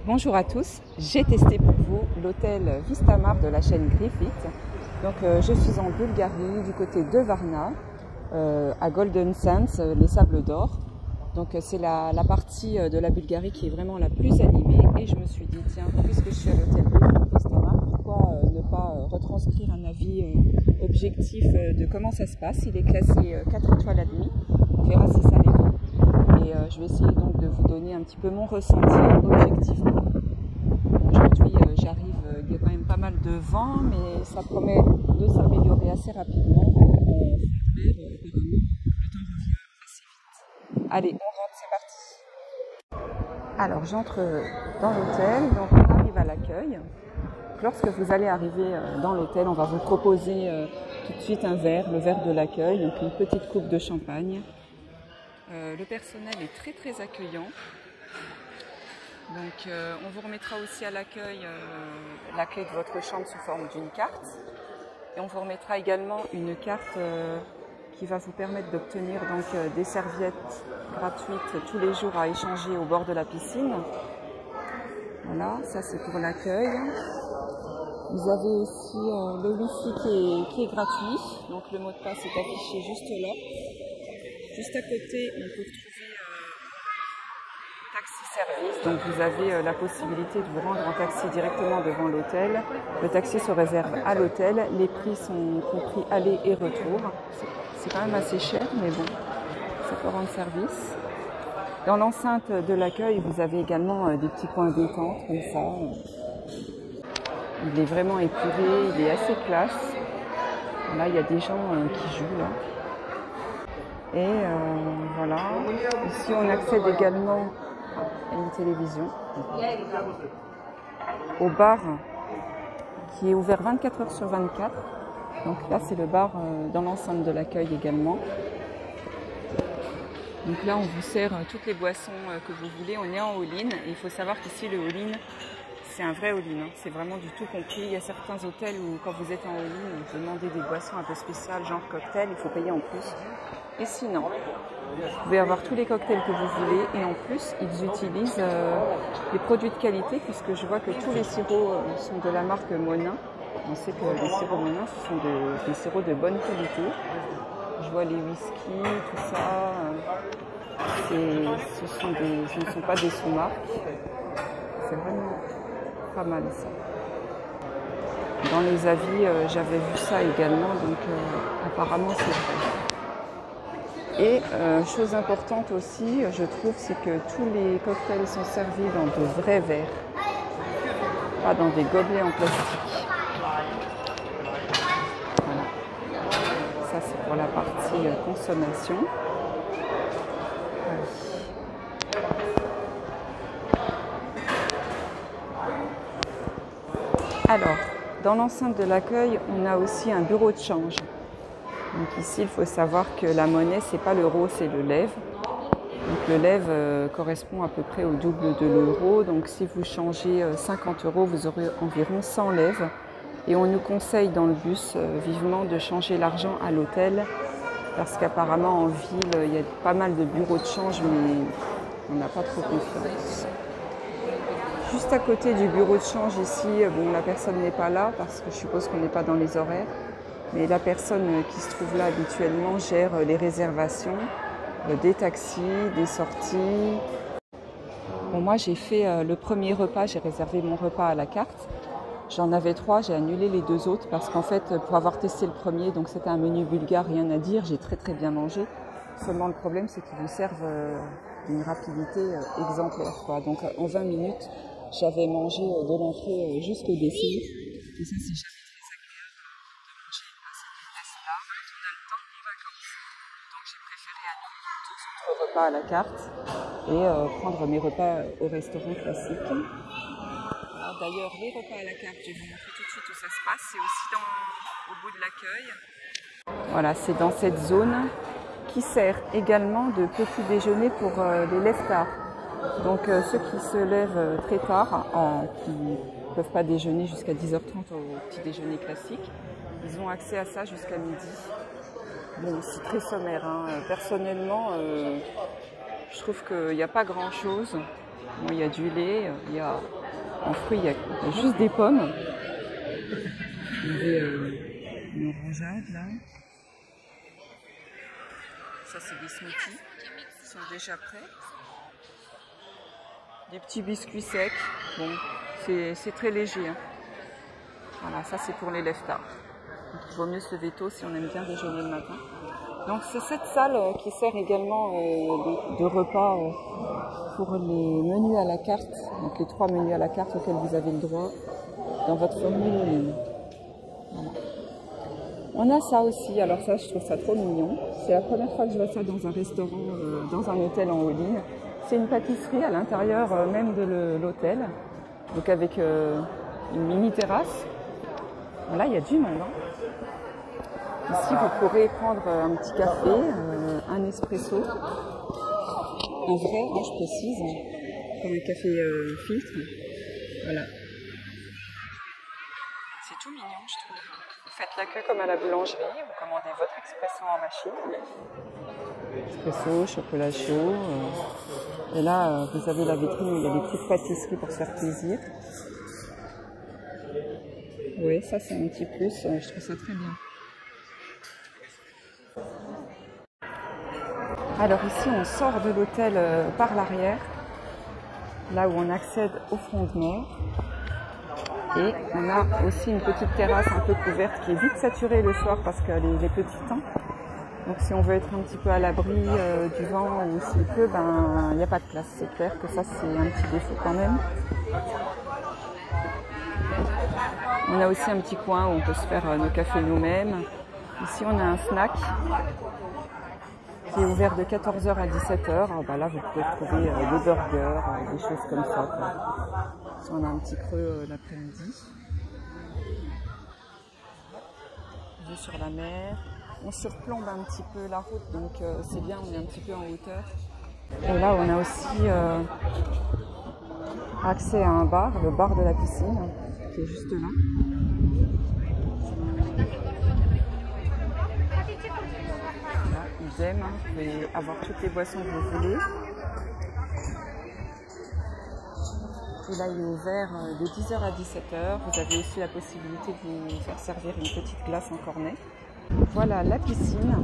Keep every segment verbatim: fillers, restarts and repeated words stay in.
Bonjour à tous, j'ai testé pour vous l'hôtel Vistamar de la chaîne Griffith. Donc euh, je suis en Bulgarie, du côté de Varna, euh, à Golden Sands, euh, les Sables d'Or. Donc euh, c'est la, la partie euh, de la Bulgarie qui est vraiment la plus animée. Et je me suis dit, tiens, puisque je suis à l'hôtel Vistamar, pourquoi euh, ne pas euh, retranscrire un avis euh, objectif euh, de comment ça se passe. Il est classé euh, quatre étoiles et demie, on verra si ça l'est. Et euh, je vais essayer donc de vous donner un petit peu mon ressenti objectivement. Aujourd'hui euh, j'arrive, euh, il y a quand même pas mal de vent, mais ça promet de s'améliorer assez rapidement. Euh, euh, le temps revient assez vite. Allez, on rentre, c'est parti. Alors j'entre dans l'hôtel, donc on arrive à l'accueil. Lorsque vous allez arriver euh, dans l'hôtel, on va vous proposer euh, tout de suite un verre, le verre de l'accueil, donc une petite coupe de champagne. Euh, le personnel est très très accueillant. Donc euh, on vous remettra aussi à l'accueil euh, la clé de votre chambre sous forme d'une carte. Et on vous remettra également une carte euh, qui va vous permettre d'obtenir donc euh, des serviettes gratuites tous les jours à échanger au bord de la piscine. Voilà, ça c'est pour l'accueil. Vous avez aussi euh, le wifi qui est, qui est gratuit. Donc le mot de passe est affiché juste là. Juste à côté, on peut retrouver euh, taxi service. Donc vous avez euh, la possibilité de vous rendre en taxi directement devant l'hôtel. Le taxi se réserve à l'hôtel. Les prix sont compris aller et retour. C'est quand même assez cher, mais bon, ça peut rendre service. Dans l'enceinte de l'accueil, vous avez également euh, des petits coins détente comme ça. Il est vraiment épuré, il est assez classe. Là, il y a des gens euh, qui jouent là. Et euh, voilà, ici on accède également à une télévision, au bar qui est ouvert vingt-quatre heures sur vingt-quatre. Donc là c'est le bar euh, dans l'enceinte de l'accueil également. Donc là on vous sert euh, toutes les boissons euh, que vous voulez, on est en all-in. Et il faut savoir qu'ici le all-in c'est un vrai all-in, hein. C'est vraiment du tout compris. Il y a certains hôtels où quand vous êtes en all-in, vous demandez des boissons un peu spéciales, genre cocktail, il faut payer en plus. Et sinon, vous pouvez avoir tous les cocktails que vous voulez et en plus, ils utilisent euh, des produits de qualité puisque je vois que tous les sirops euh, sont de la marque Monin. On sait que les sirops Monin, ce sont de, des sirops de bonne qualité. Je vois les whisky, tout ça. Euh, ce, sont des, ce ne sont pas des sous-marques. C'est vraiment pas mal ça. Dans les avis, euh, j'avais vu ça également, donc euh, apparemment c'est vrai. Et euh, chose importante aussi, je trouve, c'est que tous les cocktails sont servis dans de vrais verres, pas dans des gobelets en plastique. Voilà. Ça c'est pour la partie euh, consommation. Alors, dans l'enceinte de l'accueil, on a aussi un bureau de change. Donc ici, il faut savoir que la monnaie, c'est pas l'euro, c'est le lève. Donc le lève euh, correspond à peu près au double de l'euro. Donc si vous changez euh, cinquante euros, vous aurez environ cent lèves. Et on nous conseille dans le bus euh, vivement de changer l'argent à l'hôtel. Parce qu'apparemment en ville, il y a pas mal de bureaux de change, mais on n'a pas trop confiance. Juste à côté du bureau de change ici, bon, la personne n'est pas là parce que je suppose qu'on n'est pas dans les horaires. Mais la personne qui se trouve là habituellement gère les réservations, des taxis, des sorties. Bon, moi j'ai fait le premier repas, j'ai réservé mon repas à la carte. J'en avais trois, j'ai annulé les deux autres parce qu'en fait pour avoir testé le premier, donc c'était un menu bulgare, rien à dire, j'ai très très bien mangé. Seulement le problème c'est qu'ils vous servent d'une rapidité exemplaire, quoi. Donc en vingt minutes, j'avais mangé de l'entrée jusqu'au dessert. Et ça c'est jamais très agréable de manger à cette vitesse-là quand on a le temps en vacances. Donc j'ai préféré annuler deux autres repas à la carte et euh, prendre mes repas au restaurant classique. D'ailleurs, les repas à la carte, je vais vous montrer tout de suite où ça se passe. C'est aussi dans, au bout de l'accueil. Voilà, c'est dans cette zone qui sert également de petit déjeuner pour euh, les lève-tard. Donc euh, ceux qui se lèvent euh, très tard, euh, qui ne peuvent pas déjeuner jusqu'à dix heures trente au petit déjeuner classique, ils ont accès à ça jusqu'à midi. Bon, c'est très sommaire, hein. Personnellement, euh, je trouve qu'il n'y a pas grand-chose. Bon, il y a du lait, il y a En fruits, il y a juste des pommes. Il y avait euh, une orangeade là. Ça, c'est des smoothies qui sont déjà prêts. Des petits biscuits secs. Bon, c'est très léger. Hein. Voilà, ça c'est pour les lève-tard. Donc il vaut mieux se lever tôt si on aime bien déjeuner le matin. Donc c'est cette salle euh, qui sert également euh, de, de repas euh, pour les menus à la carte. Donc les trois menus à la carte auxquels vous avez le droit dans votre formule en ligne. Voilà. On a ça aussi, alors ça je trouve ça trop mignon. C'est la première fois que je vois ça dans un restaurant, euh, dans un hôtel en Hollande. C'est une pâtisserie à l'intérieur euh, même de l'hôtel, donc avec euh, une mini terrasse. Voilà, il y a du monde. Hein. Ici, vous pourrez prendre un petit café, euh, un espresso, un vrai, hein, je précise, comme un café euh, filtre. Voilà. C'est tout mignon, je trouve. Vous faites la queue comme à la boulangerie, vous commandez votre expresso en machine. Espresso, chocolat chaud. Euh, et là, euh, vous avez la vitrine où il y a des petites pâtisseries pour se faire plaisir. Oui, ça c'est un petit plus, euh, je trouve ça très bien. Alors ici, on sort de l'hôtel euh, par l'arrière, là où on accède au front de mer. Et on a aussi une petite terrasse un peu couverte qui est vite saturée le soir parce qu'elle est des petits temps. Donc si on veut être un petit peu à l'abri euh, du vent ou s'il pleut, ben il n'y a pas de place. C'est clair que ça c'est un petit défaut quand même. On a aussi un petit coin où on peut se faire euh, nos cafés nous-mêmes. Ici on a un snack qui est ouvert de quatorze heures à dix-sept heures. Ben là vous pouvez trouver euh, des burgers, euh, des choses comme ça. Quoi. Si on a un petit creux euh, l'après-midi. Vue sur la mer. On surplombe un petit peu la route, donc euh, c'est bien, on est un petit peu en hauteur. Et là, on a aussi euh, accès à un bar, le bar de la piscine, qui est juste là. Là, idem, hein, vous pouvez avoir toutes les boissons que vous voulez. Et là, il est ouvert de dix heures à dix-sept heures. Vous avez aussi la possibilité de vous faire servir une petite glace en cornet. Voilà la piscine.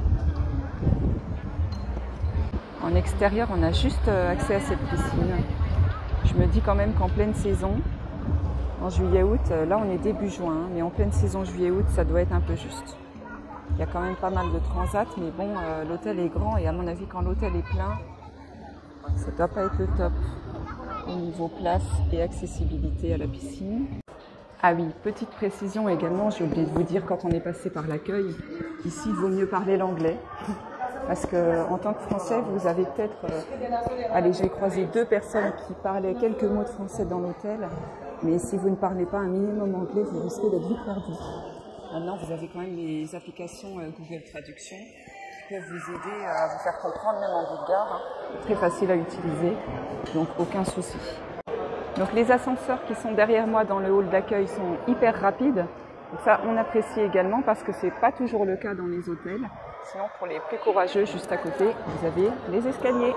En extérieur, on a juste accès à cette piscine. Je me dis quand même qu'en pleine saison, en juillet-août, là on est début juin, mais en pleine saison juillet-août, ça doit être un peu juste. Il y a quand même pas mal de transats, mais bon, euh, l'hôtel est grand et à mon avis, quand l'hôtel est plein, ça ne doit pas être le top au niveau place et accessibilité à la piscine. Ah oui, petite précision également, j'ai oublié de vous dire quand on est passé par l'accueil, ici il vaut mieux parler l'anglais. Parce qu'en tant que Français, vous avez peut-être... Euh, allez, j'ai croisé deux personnes qui parlaient quelques mots de français dans l'hôtel, mais si vous ne parlez pas un minimum anglais, vous risquez d'être vite perdu. Maintenant, vous avez quand même les applications euh, Google Traduction qui peuvent vous aider à vous faire comprendre même en bulgare. Hein. Très facile à utiliser, donc aucun souci. Donc les ascenseurs qui sont derrière moi dans le hall d'accueil sont hyper rapides. Donc ça, on apprécie également parce que ce n'est pas toujours le cas dans les hôtels. Sinon, pour les plus courageux, juste à côté, vous avez les escaliers.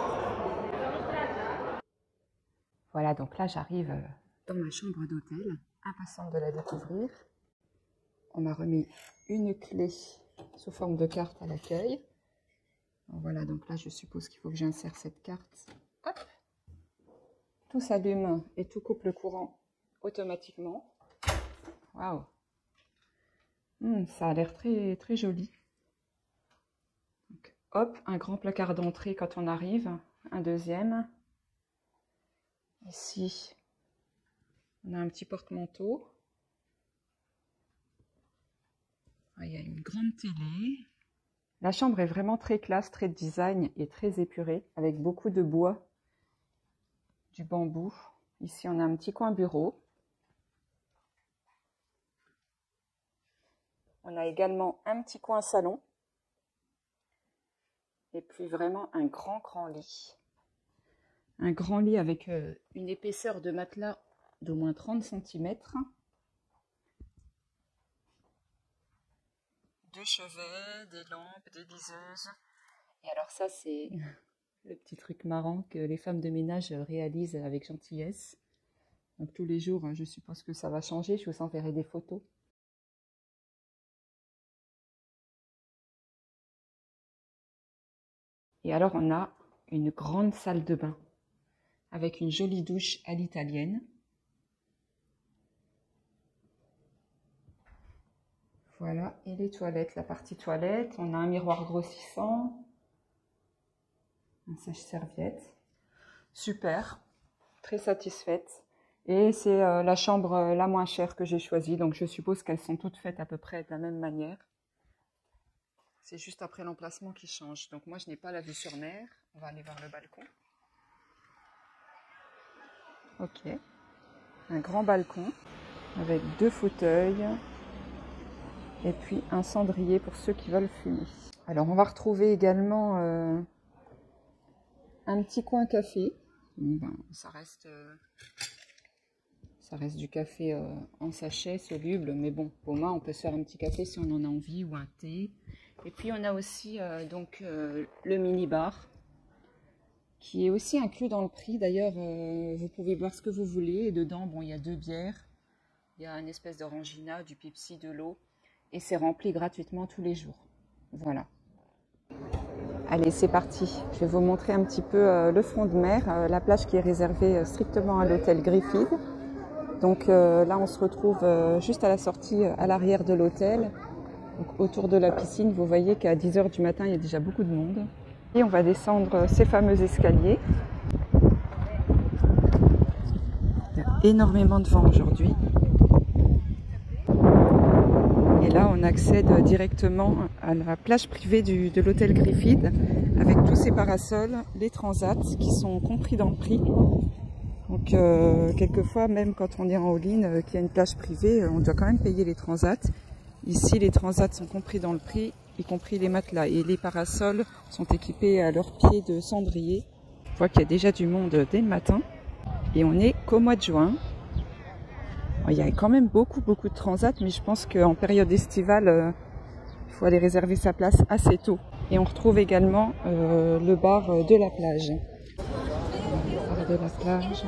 Voilà, donc là, j'arrive dans ma chambre d'hôtel, impatiente de la découvrir. On m'a remis une clé sous forme de carte à l'accueil. Voilà, donc là, je suppose qu'il faut que j'insère cette carte. Hop. Tout s'allume et tout coupe le courant automatiquement. Waouh! Mmh, ça a l'air très, très joli. Donc, hop, un grand placard d'entrée quand on arrive, un deuxième. Ici, on a un petit porte-manteau. Ah, il y a une grande télé. La chambre est vraiment très classe, très design et très épurée, avec beaucoup de bois, du bambou. Ici, on a un petit coin bureau. On a également un petit coin salon. Et puis vraiment un grand, grand lit. Un grand lit avec euh, une épaisseur de matelas d'au moins trente centimètres. Deux chevets, des lampes, des liseuses. Et alors ça, c'est le petit truc marrant que les femmes de ménage réalisent avec gentillesse. Donc tous les jours, je suppose que ça va changer. Je vous enverrai des photos. Et alors, on a une grande salle de bain avec une jolie douche à l'italienne. Voilà, et les toilettes, la partie toilette. On a un miroir grossissant, un sèche-serviette. Super, très satisfaite. Et c'est euh, la chambre euh, la moins chère que j'ai choisie, donc je suppose qu'elles sont toutes faites à peu près de la même manière. C'est juste après l'emplacement qui change. Donc moi, je n'ai pas la vue sur mer. On va aller voir le balcon. Ok, un grand balcon avec deux fauteuils. Et puis un cendrier pour ceux qui veulent fumer. Alors on va retrouver également euh, un petit coin café. Bon, ben, ça reste, euh, ça reste du café euh, en sachet soluble, mais bon, au moins on peut se faire un petit café si on en a envie ou un thé. Et puis on a aussi euh, donc euh, le mini-bar qui est aussi inclus dans le prix. D'ailleurs, euh, vous pouvez boire ce que vous voulez. Et dedans, bon, il y a deux bières, il y a une espèce d'orangina, du Pepsi, de l'eau. Et c'est rempli gratuitement tous les jours. Voilà. Allez, c'est parti. Je vais vous montrer un petit peu euh, le front de mer, euh, la plage qui est réservée euh, strictement à l'hôtel Griffith. Donc euh, là, on se retrouve euh, juste à la sortie, euh, à l'arrière de l'hôtel. Donc autour de la piscine, vous voyez qu'à dix heures du matin, il y a déjà beaucoup de monde. Et on va descendre euh, ces fameux escaliers. Il y a énormément de vent aujourd'hui. Et là, on accède directement à la plage privée du, de l'hôtel Griffith avec tous ces parasols, les transats qui sont compris dans le prix. Donc, euh, quelquefois, même quand on est en all-in, euh, qu'il y a une plage privée, on doit quand même payer les transats. Ici, les transats sont compris dans le prix, y compris les matelas. Et les parasols sont équipés à leurs pieds de cendrier. On voit qu'il y a déjà du monde dès le matin. Et on est qu'au mois de juin. Il y a quand même beaucoup, beaucoup de transats, mais je pense qu'en période estivale, euh, il faut aller réserver sa place assez tôt. Et on retrouve également euh, le bar de la plage. Le bar de la plage.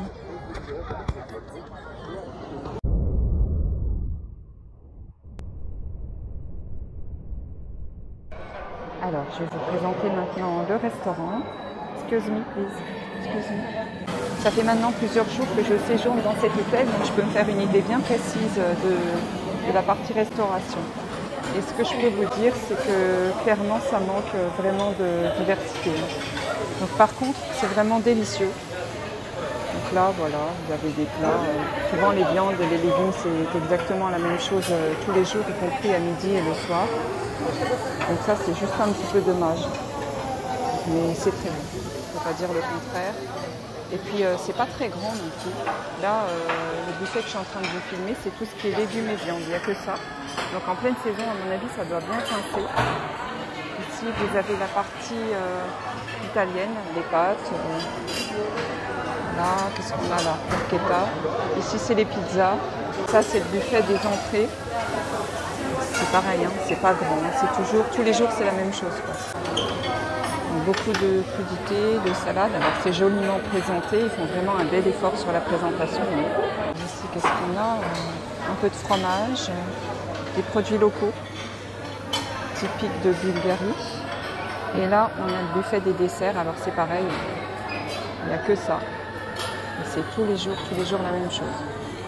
Alors, je vais vous présenter maintenant le restaurant. Excuse me, please. Excuse me. Ça fait maintenant plusieurs jours que je séjourne dans cet hôtel, donc je peux me faire une idée bien précise de, de la partie restauration. Et ce que je peux vous dire, c'est que clairement, ça manque vraiment de diversité. Donc par contre, c'est vraiment délicieux. Donc là, voilà, vous avez des plats. Euh, souvent les viandes et les légumes, c'est exactement la même chose euh, tous les jours, y compris à midi et le soir. Donc ça, c'est juste un petit peu dommage. Mais c'est très bon, je ne peux pas dire le contraire. Et puis, euh, c'est pas très grand non plus. Là, euh, le buffet que je suis en train de vous filmer, c'est tout ce qui est légumes et viande. Il n'y a que ça. Donc, en pleine saison, à mon avis, ça doit bien coincer. Ici, vous avez la partie euh, italienne, les pâtes. Euh, là, qu'est-ce qu'on a là? Porchetta. Ici, c'est les pizzas. Ça, c'est le buffet des entrées. C'est pareil, hein, c'est pas grand. C'est toujours, tous les jours, c'est la même chose, quoi. Beaucoup de crudités, de salades. Alors c'est joliment présenté, ils font vraiment un bel effort sur la présentation. Ici, qu'est-ce qu'on a? Un peu de fromage, des produits locaux, typiques de Bulgarie. Et là, on a le buffet des desserts. Alors c'est pareil, il n'y a que ça. Et c'est tous les jours, tous les jours la même chose.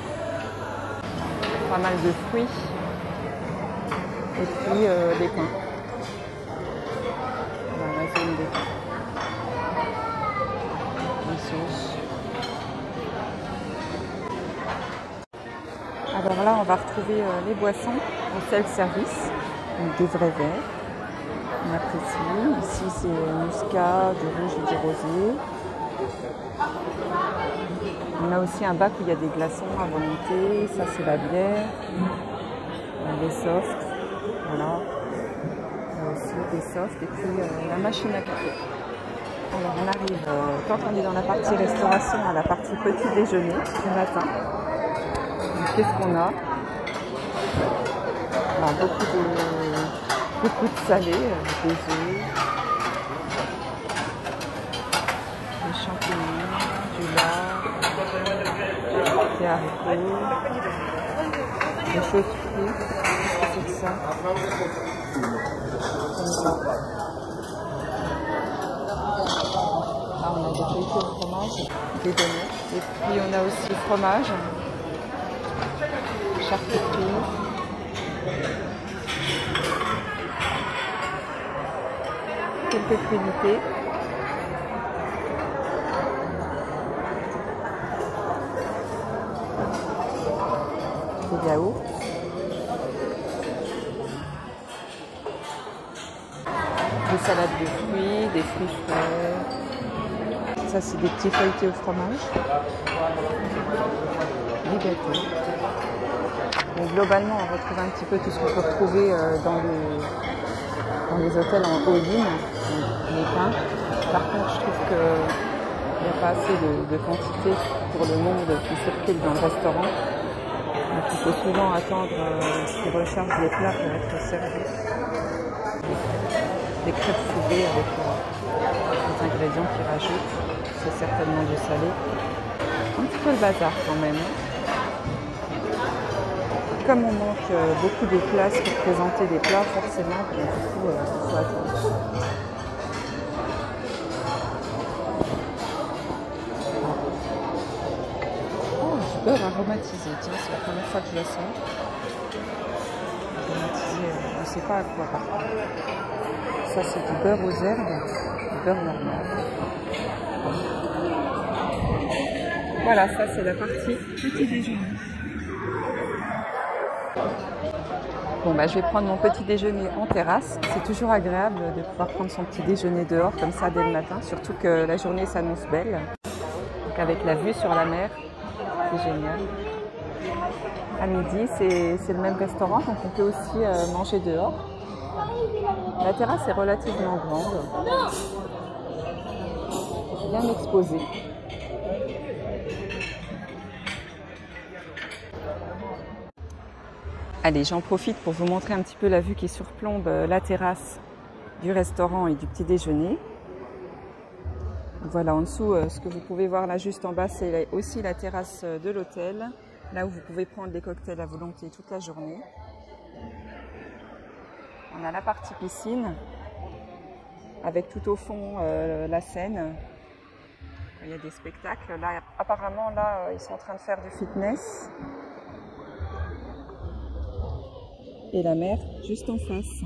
Pas mal de fruits. Et puis euh, des pains. Des sauces. Alors là, on va retrouver euh, les boissons en self-service, donc des vrais verres. On apprécie. Ici, c'est muscat, du rouge et du rosé. On a aussi un bac où il y a des glaçons à volonté. Ça, c'est la bière. Les softs. Voilà. Aussi des softs et puis euh, la machine à café. Alors on arrive, euh, quand on est dans la partie restauration, à la partie petit déjeuner du matin. Qu'est-ce qu'on a? Alors, beaucoup de beaucoup de salé, euh, des œufs, des champignons, du lard. C'est haricots, des choses frites. Qu'est-ce que c'est que ça? Ah, on a des feuilletés au fromage, des donuts. Et puis on a aussi le fromage, charcuterie. Quelques crudités. Des yaourts. Des salades de fruits, des fruits frais. Ça, c'est des petits feuilletés au fromage. Des gâteaux. Donc, globalement, on retrouve un petit peu tout ce qu'on peut retrouver dans les, dans les hôtels en all-in, les pains. Par contre, je trouve qu'il n'y a pas assez de, de quantité pour le monde qui circule dans le restaurant. Donc, il faut souvent attendre euh, qu'ils rechargent les plats pour être servis. Des crêpes fourrées avec euh, les ingrédients qu'ils rajoutent. C'est certainement du salé. Un petit peu le bazar quand même. Comme on manque euh, beaucoup de places pour présenter des plats, forcément, du coup, euh, il faut attendre. Beurre aromatisé, tiens, c'est la première fois que je le sens. Aromatisé, je ne sais pas à quoi par contre. Ça c'est du beurre aux herbes, du beurre normal. Voilà, ça c'est la partie petit déjeuner. Bon bah je vais prendre mon petit déjeuner en terrasse. C'est toujours agréable de pouvoir prendre son petit déjeuner dehors comme ça dès le matin, surtout que la journée s'annonce belle. Donc avec la vue sur la mer. C'est génial. À midi, c'est le même restaurant, donc on peut aussi euh, manger dehors. La terrasse est relativement grande, bien exposée. Allez, j'en profite pour vous montrer un petit peu la vue qui surplombe la terrasse du restaurant et du petit déjeuner. Voilà, en dessous, ce que vous pouvez voir là juste en bas, c'est aussi la terrasse de l'hôtel, là où vous pouvez prendre des cocktails à volonté toute la journée. On a la partie piscine, avec tout au fond euh, la scène. Il y a des spectacles. Là, apparemment, là, ils sont en train de faire du fitness. Et la mer juste en face.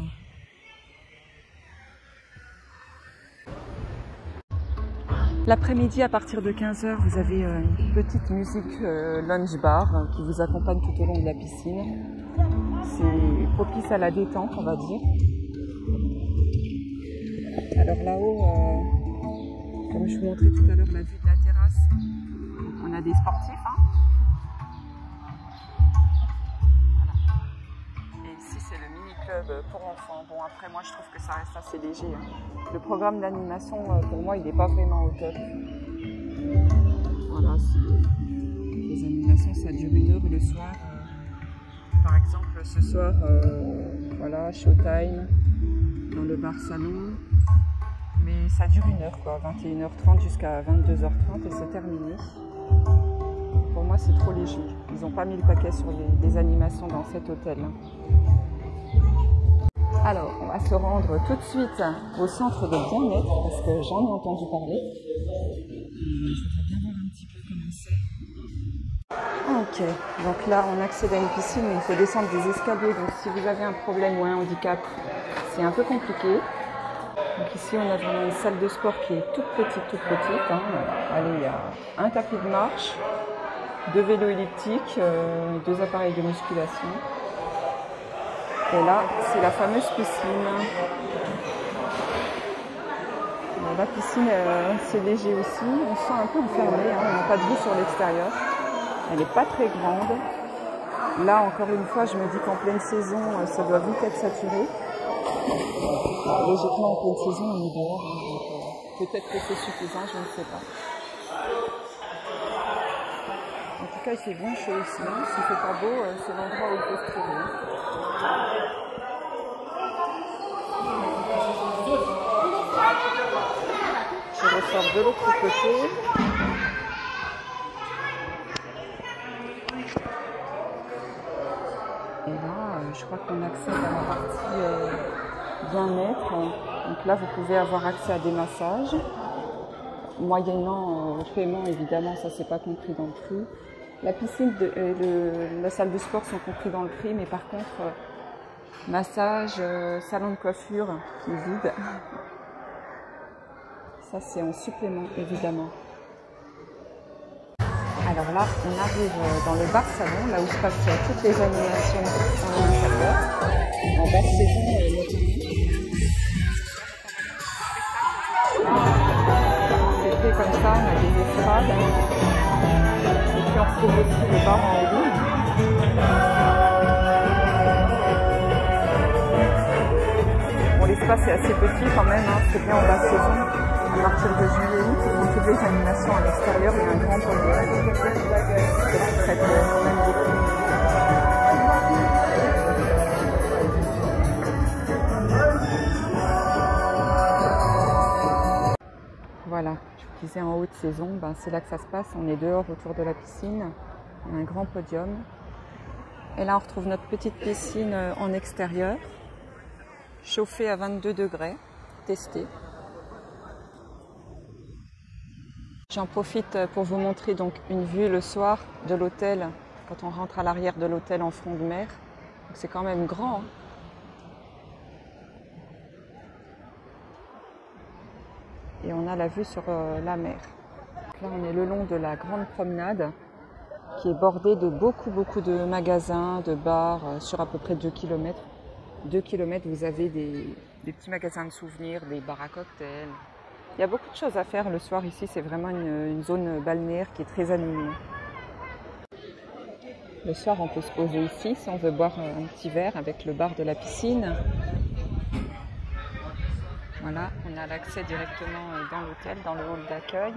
L'après-midi, à partir de quinze heures, vous avez une petite musique euh, lounge bar euh, qui vous accompagne tout au long de la piscine. C'est propice à la détente, on va dire. Alors là-haut, euh, comme je vous montrais tout à l'heure la vue de la terrasse, on a des sportifs. Hein. Voilà. Et ici, c'est le mini-club pour enfants. Bon, après, moi, je trouve que ça reste assez léger. Hein. Le programme d'animation, pour moi, il n'est pas vraiment au top. Voilà, les animations, ça dure une heure le soir. Par exemple, ce soir, euh, voilà, Showtime, dans le bar salon. Mais ça dure une heure, quoi, vingt et une heures trente jusqu'à vingt-deux heures trente et c'est terminé. Pour moi, c'est trop léger. Ils n'ont pas mis le paquet sur les, les animations dans cet hôtel. Alors, on va se rendre tout de suite au centre de bien-être parce que j'en ai entendu parler. Je voudrais bien voir un petit peu comment c'est. Ah, ok, donc là on accède à une piscine, mais il faut descendre des escaliers. Donc si vous avez un problème ou un handicap, c'est un peu compliqué. Donc ici on a vraiment une salle de sport qui est toute petite, toute petite. Hein. Allez, il y a un tapis de marche, deux vélos elliptiques, euh, deux appareils de musculation. Et là, c'est la fameuse piscine. Bon, la piscine, euh, c'est léger aussi. On se sent un peu enfermé, hein. On n'a pas de vue sur l'extérieur. Elle n'est pas très grande. Là, encore une fois, je me dis qu'en pleine saison, ça doit vite être saturé. Logiquement, en pleine saison, on est dehors. Hein, peut-être que c'est suffisant, je ne sais pas. En tout cas, il fait bon chaud ici. S'il ne fait pas beau, c'est l'endroit où il faut se trouver. Je ressors de l'autre côté. crois qu'on accède à la partie euh, bien-être. Donc là, vous pouvez avoir accès à des massages. Moyennant euh, paiement, évidemment, ça c'est pas compris dans le prix. La piscine de, et le, la salle de sport sont compris dans le prix, mais par contre, euh, massage, euh, salon de coiffure qui est vide. Ça c'est en supplément, évidemment. Alors là, on arrive dans le bar salon, là où se passent toutes les animations en intérieur, en basse saison notamment. C'est fait comme ça, on a des estrades. Et puis on retrouve aussi le bar en haut. Bon, l'espace est assez petit quand même, hein, c'est bien en basse saison. À partir de juillet août, ils font toutes les animations à l'extérieur, il y a un grand podium. C'est là qui traite quand même beaucoup. Voilà, je vous disais en haute saison, ben c'est là que ça se passe. On est dehors autour de la piscine, on a un grand podium. Et là on retrouve notre petite piscine en extérieur, chauffée à vingt-deux degrés, testée. J'en profite pour vous montrer donc une vue le soir de l'hôtel, quand on rentre à l'arrière de l'hôtel en front de mer. C'est quand même grand. Hein. Et on a la vue sur euh, la mer. Donc là, on est le long de la grande promenade qui est bordée de beaucoup, beaucoup de magasins, de bars euh, sur à peu près deux kilomètres. deux kilomètres, vous avez des, des petits magasins de souvenirs, des bars à cocktails. Il y a beaucoup de choses à faire le soir ici, c'est vraiment une, une zone balnéaire qui est très animée. Le soir, on peut se poser ici si on veut boire un petit verre avec le bar de la piscine. Voilà, on a l'accès directement dans l'hôtel, dans le hall d'accueil.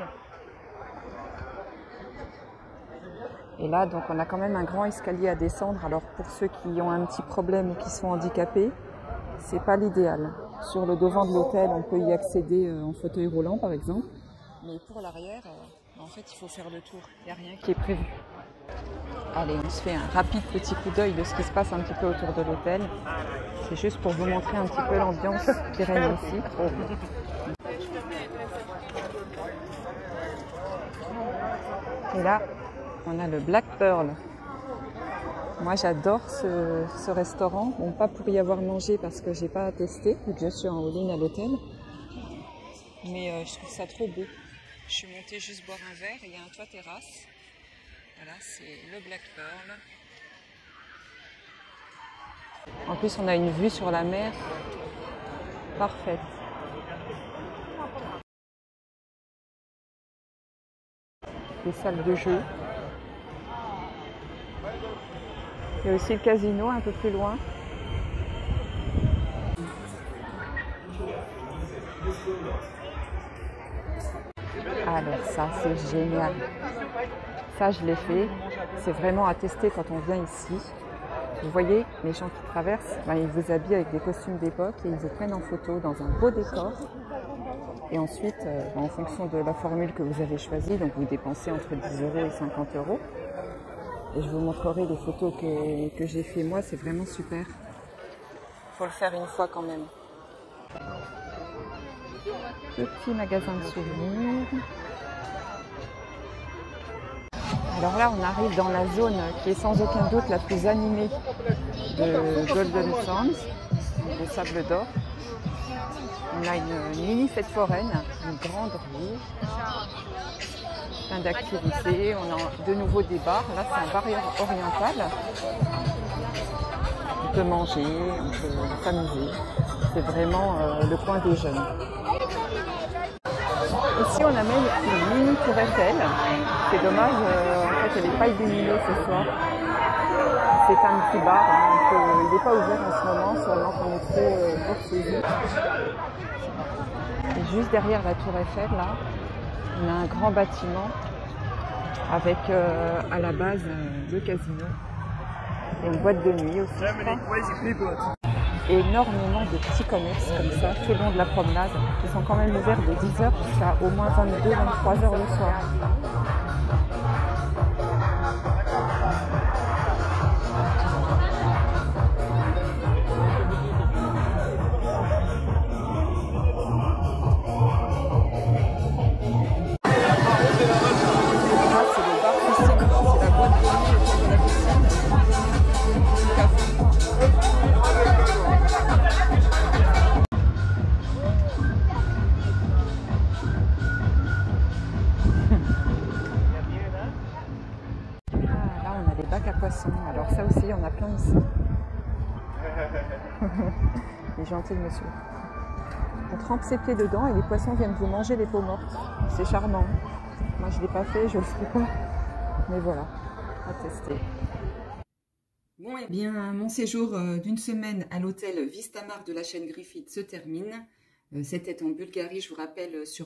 Et là, donc, on a quand même un grand escalier à descendre. Alors, pour ceux qui ont un petit problème ou qui sont handicapés, c'est pas l'idéal. Sur le devant de l'hôtel, on peut y accéder en fauteuil roulant, par exemple. Mais pour l'arrière, en fait, il faut faire le tour. Il n'y a rien qui est prévu. Allez, on se fait un rapide petit coup d'œil de ce qui se passe un petit peu autour de l'hôtel. C'est juste pour vous montrer un petit peu l'ambiance qui règne ici. Et là, on a le Black Pearl. Moi, j'adore ce, ce restaurant. Bon, pas pour y avoir mangé parce que j'ai pas testé, vu que je suis en all-in à l'hôtel. Mais euh, je trouve ça trop beau. Je suis montée juste boire un verre et il y a un toit terrasse. Voilà, c'est le Black Pearl. En plus, on a une vue sur la mer parfaite. Des salles de jeu. Il y a aussi le casino un peu plus loin. Alors ça, c'est génial. Ça, je l'ai fait. C'est vraiment à tester quand on vient ici. Vous voyez, les gens qui traversent, ben, ils vous habillent avec des costumes d'époque et ils vous prennent en photo dans un beau décor. Et ensuite, euh, ben, en fonction de la formule que vous avez choisie, donc vous dépensez entre dix euros et cinquante euros. Et je vous montrerai les photos que, que j'ai fait moi, c'est vraiment super. Il faut le faire une fois quand même. Petit magasin de souvenirs. Alors là, on arrive dans la zone qui est sans aucun doute la plus animée de Golden Sands, au Sable d'Or. On a une, une mini fête foraine, une grande rue, plein d'activités. On a de nouveau des bars. Là, c'est un bar oriental. On peut manger, on peut s'amuser. C'est vraiment euh, le coin des jeunes. Ici, on a même une mini tour Eiffel. C'est dommage, euh, en fait, elle n'est pas illuminée ce soir. C'est un petit bar, hein, peut, il n'est pas ouvert en ce moment, seulement qu'on est trop euh, poursuivi. Et juste derrière la tour Eiffel, là, on a un grand bâtiment avec euh, à la base euh, le casino et une boîte de nuit aussi, je crois. Et énormément de petits commerces comme ça tout le long de la promenade qui sont quand même ouverts de dix heures jusqu'à au moins vingt-deux à vingt-trois heures le soir. Il est gentil le monsieur. On trempe ses pieds dedans et les poissons viennent vous manger les peaux mortes. C'est charmant. Moi je ne l'ai pas fait, je ne le ferai pas. Mais voilà, à tester. Bon, et eh bien, mon séjour d'une semaine à l'hôtel Vistamar de la chaîne Griffith se termine. C'était en Bulgarie, je vous rappelle, sur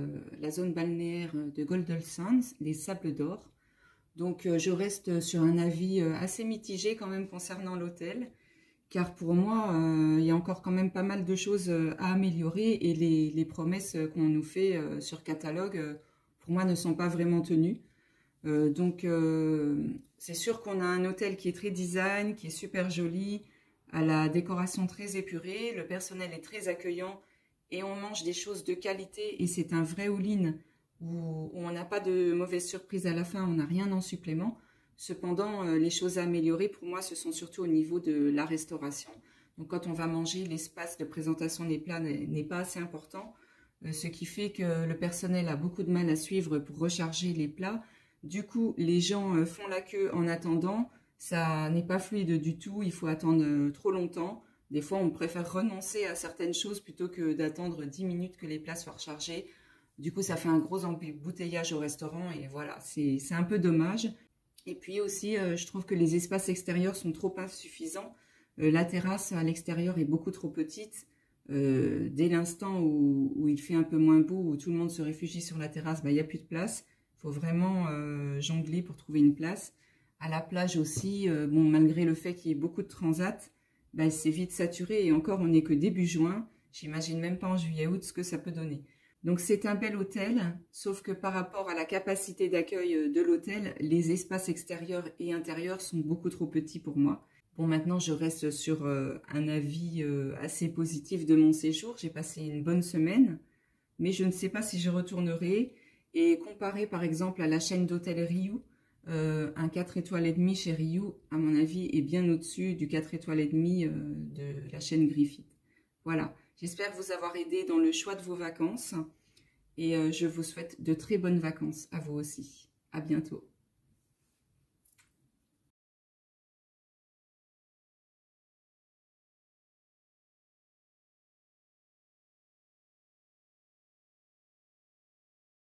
la zone balnéaire de Golden Sands, les Sables d'Or. Donc, je reste sur un avis assez mitigé quand même concernant l'hôtel, car pour moi, il y a encore quand même pas mal de choses à améliorer et les, les promesses qu'on nous fait sur catalogue, pour moi, ne sont pas vraiment tenues. Euh, donc euh, c'est sûr qu'on a un hôtel qui est très design, qui est super joli, à la décoration très épurée, le personnel est très accueillant et on mange des choses de qualité et c'est un vrai all-in où, où on n'a pas de mauvaise surprise à la fin, on n'a rien en supplément. Cependant, euh, les choses à améliorer pour moi ce sont surtout au niveau de la restauration. Donc quand on va manger, l'espace de présentation des plats n'est pas assez important, euh, ce qui fait que le personnel a beaucoup de mal à suivre pour recharger les plats. Du coup, les gens font la queue en attendant, ça n'est pas fluide du tout, il faut attendre trop longtemps. Des fois, on préfère renoncer à certaines choses plutôt que d'attendre dix minutes que les plats soient rechargés. Du coup, ça fait un gros embouteillage au restaurant et voilà, c'est un peu dommage. Et puis aussi, euh, je trouve que les espaces extérieurs sont trop insuffisants. Euh, la terrasse à l'extérieur est beaucoup trop petite. Euh, dès l'instant où, où il fait un peu moins beau, où tout le monde se réfugie sur la terrasse, bah, il n'y a plus de place. Il faut vraiment euh, jongler pour trouver une place. À la plage aussi, euh, bon, malgré le fait qu'il y ait beaucoup de transat, bah, c'est vite saturé et encore on n'est que début juin. J'imagine même pas en juillet-août ce que ça peut donner. Donc c'est un bel hôtel, sauf que par rapport à la capacité d'accueil de l'hôtel, les espaces extérieurs et intérieurs sont beaucoup trop petits pour moi. Bon, maintenant je reste sur euh, un avis euh, assez positif de mon séjour. J'ai passé une bonne semaine, mais je ne sais pas si je retournerai. Et comparé par exemple à la chaîne d'hôtel Riu, euh, un quatre étoiles et demi chez Riu, à mon avis, est bien au-dessus du quatre étoiles et demi euh, de la chaîne Griffith. Voilà, j'espère vous avoir aidé dans le choix de vos vacances et euh, je vous souhaite de très bonnes vacances à vous aussi. À bientôt.